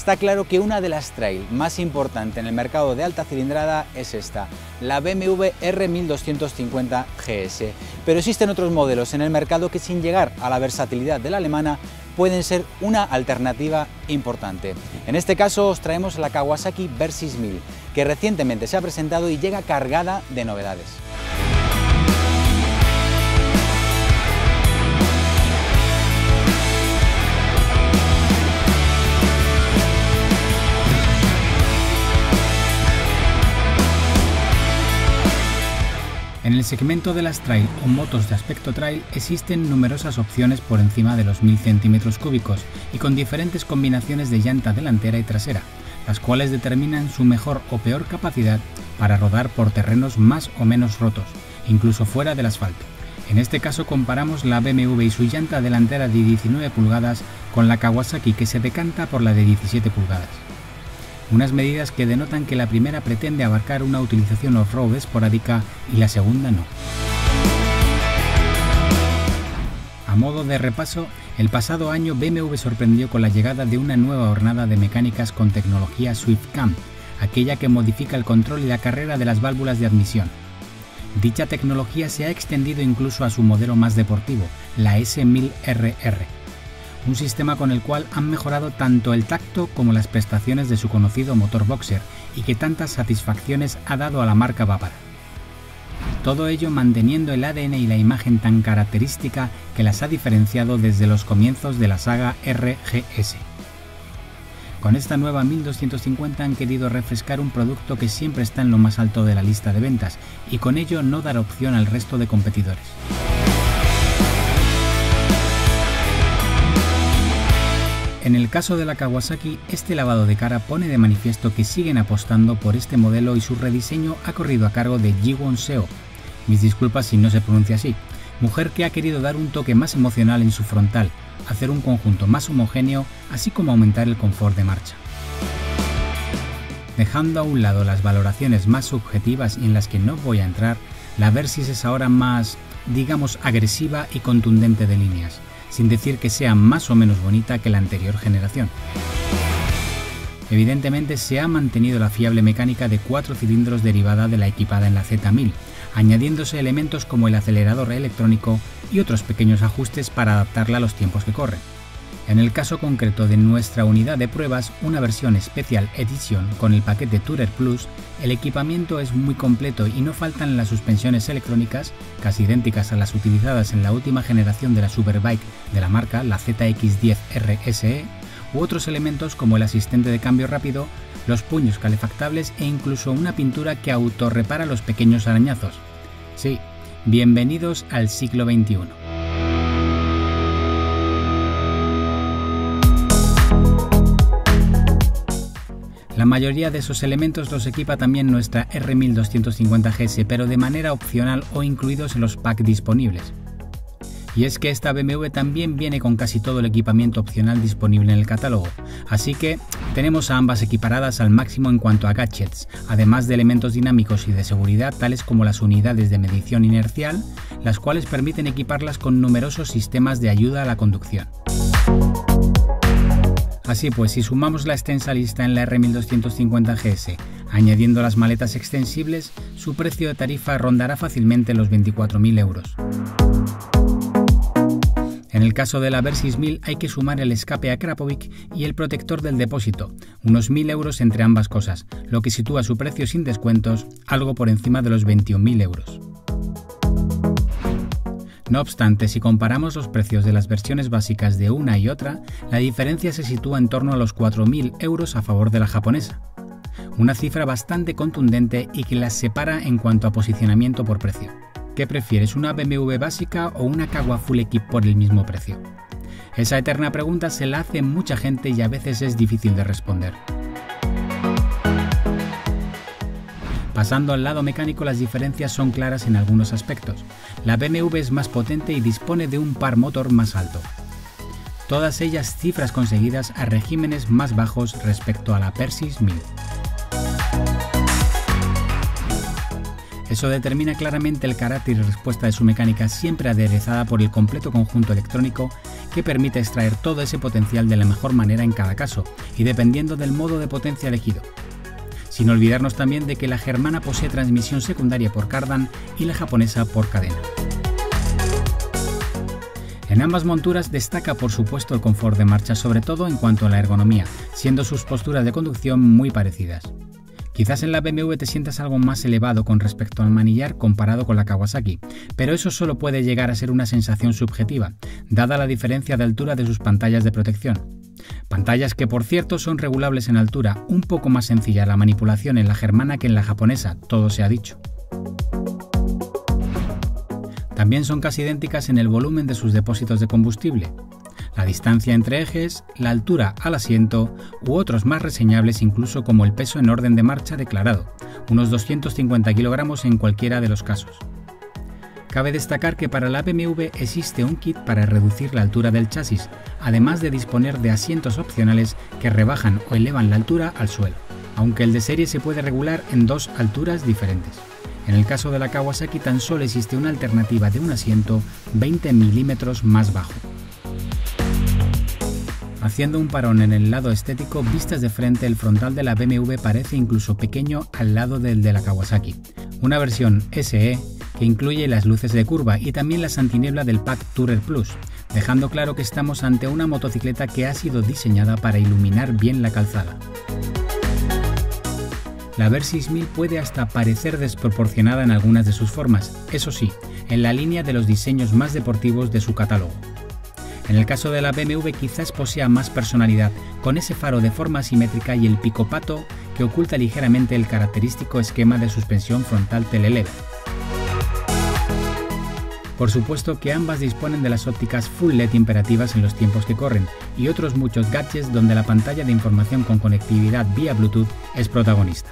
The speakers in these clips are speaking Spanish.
Está claro que una de las trail más importantes en el mercado de alta cilindrada es esta, la BMW R1250 GS. Pero existen otros modelos en el mercado que, sin llegar a la versatilidad de la alemana, pueden ser una alternativa importante. En este caso os traemos la Kawasaki Versys 1000, que recientemente se ha presentado y llega cargada de novedades. En el segmento de las trail o motos de aspecto trail existen numerosas opciones por encima de los 1000 centímetros cúbicos y con diferentes combinaciones de llanta delantera y trasera, las cuales determinan su mejor o peor capacidad para rodar por terrenos más o menos rotos, incluso fuera del asfalto. En este caso comparamos la BMW y su llanta delantera de 19 pulgadas con la Kawasaki, que se decanta por la de 17 pulgadas. Unas medidas que denotan que la primera pretende abarcar una utilización off-road esporádica y la segunda no. A modo de repaso, el pasado año BMW sorprendió con la llegada de una nueva hornada de mecánicas con tecnología SwiftCam, aquella que modifica el control y la carrera de las válvulas de admisión. Dicha tecnología se ha extendido incluso a su modelo más deportivo, la S1000RR. Un sistema con el cual han mejorado tanto el tacto como las prestaciones de su conocido motor boxer y que tantas satisfacciones ha dado a la marca bávara. Todo ello manteniendo el ADN y la imagen tan característica que las ha diferenciado desde los comienzos de la saga RGS. Con esta nueva 1250 han querido refrescar un producto que siempre está en lo más alto de la lista de ventas y con ello no dar opción al resto de competidores. En el caso de la Kawasaki, este lavado de cara pone de manifiesto que siguen apostando por este modelo y su rediseño ha corrido a cargo de Ji-Won Seo, mis disculpas si no se pronuncia así, mujer que ha querido dar un toque más emocional en su frontal, hacer un conjunto más homogéneo, así como aumentar el confort de marcha. Dejando a un lado las valoraciones más subjetivas y en las que no voy a entrar, la Versys es ahora más, digamos, agresiva y contundente de líneas, sin decir que sea más o menos bonita que la anterior generación. Evidentemente se ha mantenido la fiable mecánica de 4 cilindros derivada de la equipada en la Z1000, añadiéndose elementos como el acelerador electrónico y otros pequeños ajustes para adaptarla a los tiempos que corren. En el caso concreto de nuestra unidad de pruebas, una versión Special Edition con el paquete Tourer Plus, el equipamiento es muy completo y no faltan las suspensiones electrónicas, casi idénticas a las utilizadas en la última generación de la Superbike de la marca, la ZX10 RSE, u otros elementos como el asistente de cambio rápido, los puños calefactables e incluso una pintura que autorrepara los pequeños arañazos. Sí, bienvenidos al siglo XXI. La mayoría de esos elementos los equipa también nuestra R1250 GS, pero de manera opcional o incluidos en los packs disponibles. Y es que esta BMW también viene con casi todo el equipamiento opcional disponible en el catálogo, así que tenemos a ambas equiparadas al máximo en cuanto a gadgets, además de elementos dinámicos y de seguridad tales como las unidades de medición inercial, las cuales permiten equiparlas con numerosos sistemas de ayuda a la conducción. Así pues, si sumamos la extensa lista en la R1250 GS, añadiendo las maletas extensibles, su precio de tarifa rondará fácilmente los 24.000 euros. En el caso de la Versys 1000 hay que sumar el escape a Krapovic y el protector del depósito, unos 1.000 euros entre ambas cosas, lo que sitúa su precio sin descuentos algo por encima de los 21.000 euros. No obstante, si comparamos los precios de las versiones básicas de una y otra, la diferencia se sitúa en torno a los 4.000 euros a favor de la japonesa. Una cifra bastante contundente y que las separa en cuanto a posicionamiento por precio. ¿Qué prefieres, una BMW básica o una Kawa Full Equip por el mismo precio? Esa eterna pregunta se la hace mucha gente y a veces es difícil de responder. Pasando al lado mecánico, las diferencias son claras en algunos aspectos. La BMW es más potente y dispone de un par motor más alto. Todas ellas cifras conseguidas a regímenes más bajos respecto a la Versys 1000. Eso determina claramente el carácter y respuesta de su mecánica, siempre aderezada por el completo conjunto electrónico que permite extraer todo ese potencial de la mejor manera en cada caso y dependiendo del modo de potencia elegido. Sin olvidarnos también de que la germana posee transmisión secundaria por cardan y la japonesa por cadena. En ambas monturas destaca por supuesto el confort de marcha, sobre todo en cuanto a la ergonomía, siendo sus posturas de conducción muy parecidas. Quizás en la BMW te sientas algo más elevado con respecto al manillar comparado con la Kawasaki, pero eso solo puede llegar a ser una sensación subjetiva, dada la diferencia de altura de sus pantallas de protección. Pantallas que por cierto son regulables en altura, un poco más sencilla la manipulación en la germana que en la japonesa, todo se ha dicho. También son casi idénticas en el volumen de sus depósitos de combustible, la distancia entre ejes, la altura al asiento u otros más reseñables incluso como el peso en orden de marcha declarado, unos 250 kilogramos en cualquiera de los casos. Cabe destacar que para la BMW existe un kit para reducir la altura del chasis, además de disponer de asientos opcionales que rebajan o elevan la altura al suelo, aunque el de serie se puede regular en dos alturas diferentes. En el caso de la Kawasaki tan solo existe una alternativa de un asiento 20 milímetros más bajo. Haciendo un parón en el lado estético, vistas de frente, el frontal de la BMW parece incluso pequeño al lado del de la Kawasaki. Una versión SE que incluye las luces de curva y también la antiniebla del Pack Tourer Plus, dejando claro que estamos ante una motocicleta que ha sido diseñada para iluminar bien la calzada. La Versys 1000 puede hasta parecer desproporcionada en algunas de sus formas, eso sí, en la línea de los diseños más deportivos de su catálogo. En el caso de la BMW quizás posea más personalidad, con ese faro de forma asimétrica y el picopato que oculta ligeramente el característico esquema de suspensión frontal telelever. Por supuesto que ambas disponen de las ópticas Full LED imperativas en los tiempos que corren y otros muchos gadgets donde la pantalla de información con conectividad vía Bluetooth es protagonista.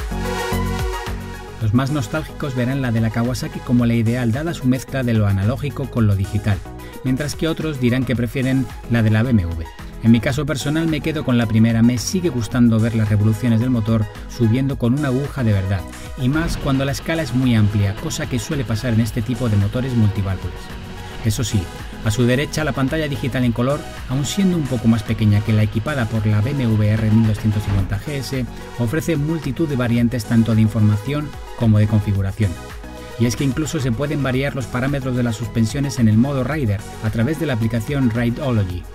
Los más nostálgicos verán la de la Kawasaki como la ideal dada su mezcla de lo analógico con lo digital, mientras que otros dirán que prefieren la de la BMW. En mi caso personal me quedo con la primera, me sigue gustando ver las revoluciones del motor subiendo con una aguja de verdad, y más cuando la escala es muy amplia, cosa que suele pasar en este tipo de motores multiválvulas. Eso sí, a su derecha la pantalla digital en color, aun siendo un poco más pequeña que la equipada por la BMW R1250 GS, ofrece multitud de variantes tanto de información como de configuración. Y es que incluso se pueden variar los parámetros de las suspensiones en el modo Rider a través de la aplicación Rideology.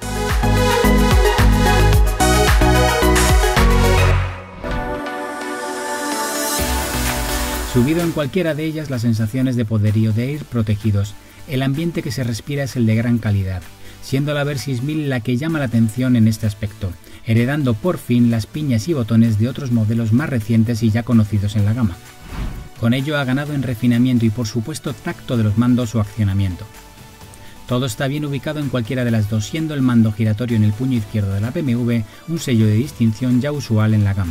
Subido en cualquiera de ellas, las sensaciones de poderío de ir protegidos, el ambiente que se respira es el de gran calidad, siendo la Versys 1000 la que llama la atención en este aspecto, heredando por fin las piñas y botones de otros modelos más recientes y ya conocidos en la gama. Con ello ha ganado en refinamiento y por supuesto tacto de los mandos o accionamiento. Todo está bien ubicado en cualquiera de las dos, siendo el mando giratorio en el puño izquierdo de la BMW un sello de distinción ya usual en la gama.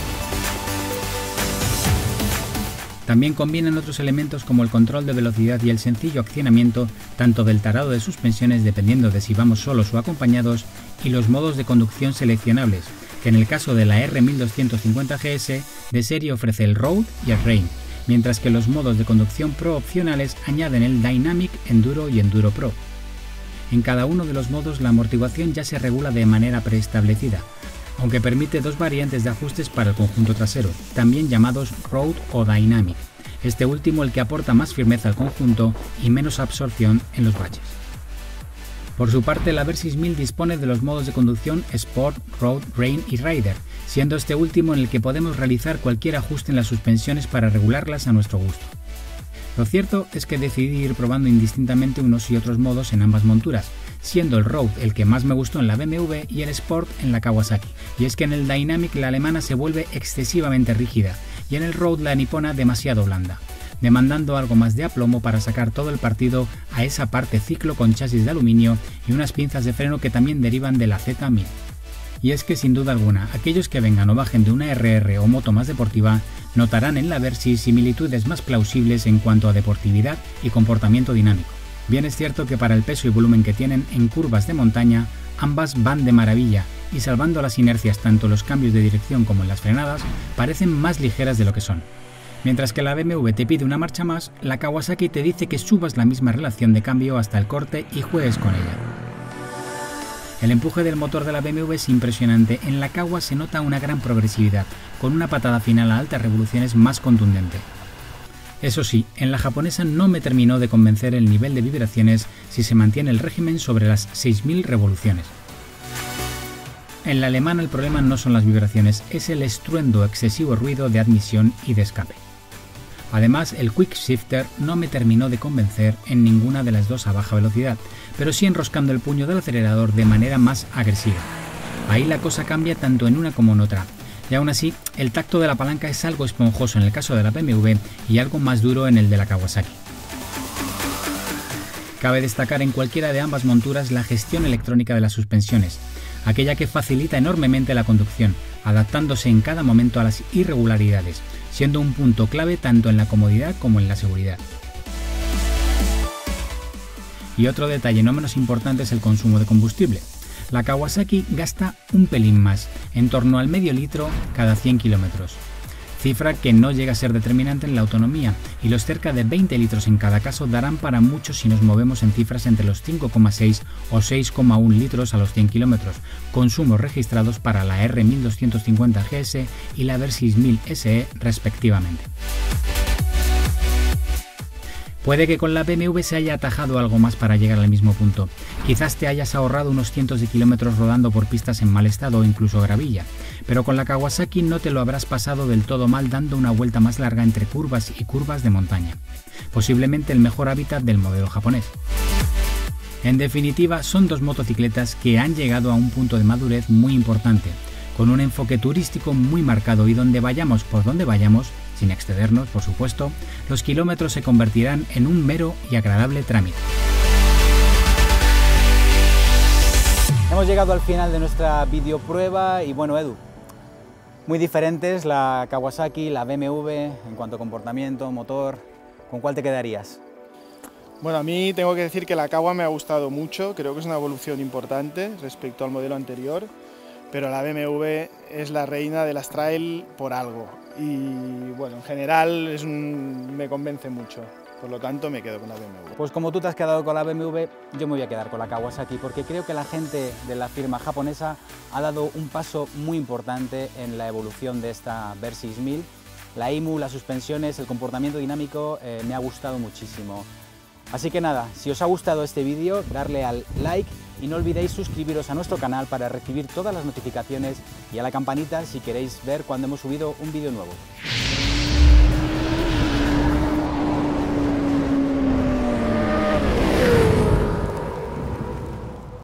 También combinan otros elementos como el control de velocidad y el sencillo accionamiento tanto del tarado de suspensiones dependiendo de si vamos solos o acompañados y los modos de conducción seleccionables, que en el caso de la R1250 GS de serie ofrece el Road y el Rain, mientras que los modos de conducción Pro opcionales añaden el Dynamic, Enduro y Enduro Pro. En cada uno de los modos la amortiguación ya se regula de manera preestablecida, aunque permite dos variantes de ajustes para el conjunto trasero, también llamados Road o Dynamic, este último el que aporta más firmeza al conjunto y menos absorción en los baches. Por su parte, la Versys 1000 dispone de los modos de conducción Sport, Road, Rain y Rider, siendo este último en el que podemos realizar cualquier ajuste en las suspensiones para regularlas a nuestro gusto. Lo cierto es que decidí ir probando indistintamente unos y otros modos en ambas monturas, siendo el Road el que más me gustó en la BMW y el Sport en la Kawasaki, y es que en el Dynamic la alemana se vuelve excesivamente rígida y en el Road la nipona demasiado blanda, demandando algo más de aplomo para sacar todo el partido a esa parte ciclo con chasis de aluminio y unas pinzas de freno que también derivan de la Z1000. Y es que sin duda alguna, aquellos que vengan o bajen de una RR o moto más deportiva notarán en la Versys similitudes más plausibles en cuanto a deportividad y comportamiento dinámico. Bien es cierto que para el peso y volumen que tienen en curvas de montaña, ambas van de maravilla y salvando las inercias tanto en los cambios de dirección como en las frenadas, parecen más ligeras de lo que son. Mientras que la BMW te pide una marcha más, la Kawasaki te dice que subas la misma relación de cambio hasta el corte y juegues con ella. El empuje del motor de la BMW es impresionante. En la Kawa se nota una gran progresividad, con una patada final a altas revoluciones más contundente. Eso sí, en la japonesa no me terminó de convencer el nivel de vibraciones si se mantiene el régimen sobre las 6000 revoluciones. En la alemana el problema no son las vibraciones, es el estruendo excesivo ruido de admisión y de escape. Además, el Quick Shifter no me terminó de convencer en ninguna de las dos a baja velocidad, pero sí enroscando el puño del acelerador de manera más agresiva. Ahí la cosa cambia tanto en una como en otra. Y aún así, el tacto de la palanca es algo esponjoso en el caso de la BMW y algo más duro en el de la Kawasaki. Cabe destacar en cualquiera de ambas monturas la gestión electrónica de las suspensiones, aquella que facilita enormemente la conducción, adaptándose en cada momento a las irregularidades, siendo un punto clave tanto en la comodidad como en la seguridad. Y otro detalle no menos importante es el consumo de combustible. La Kawasaki gasta un pelín más, en torno al medio litro cada 100 kilómetros, cifra que no llega a ser determinante en la autonomía, y los cerca de 20 litros en cada caso darán para mucho si nos movemos en cifras entre los 5,6 o 6,1 litros a los 100 kilómetros, consumos registrados para la R1250 GS y la Versys 1000 SE respectivamente. Puede que con la BMW se haya atajado algo más para llegar al mismo punto. Quizás te hayas ahorrado unos cientos de kilómetros rodando por pistas en mal estado o incluso gravilla, pero con la Kawasaki no te lo habrás pasado del todo mal dando una vuelta más larga entre curvas y curvas de montaña. Posiblemente el mejor hábitat del modelo japonés. En definitiva, son dos motocicletas que han llegado a un punto de madurez muy importante, con un enfoque turístico muy marcado y donde vayamos por donde vayamos, sin excedernos, por supuesto, los kilómetros se convertirán en un mero y agradable trámite. Hemos llegado al final de nuestra videoprueba y bueno, Edu, muy diferentes la Kawasaki, la BMW en cuanto a comportamiento, motor. ¿Con cuál te quedarías? Bueno, a mí tengo que decir que la Kawa me ha gustado mucho, creo que es una evolución importante respecto al modelo anterior, pero la BMW es la reina de las trail por algo y bueno, en general me convence mucho, por lo tanto me quedo con la BMW. Pues como tú te has quedado con la BMW, yo me voy a quedar con la Kawasaki porque creo que la gente de la firma japonesa ha dado un paso muy importante en la evolución de esta Versys 1000. La IMU, las suspensiones, el comportamiento dinámico me ha gustado muchísimo. Así que nada, si os ha gustado este vídeo, darle al like y no olvidéis suscribiros a nuestro canal para recibir todas las notificaciones y a la campanita si queréis ver cuando hemos subido un vídeo nuevo.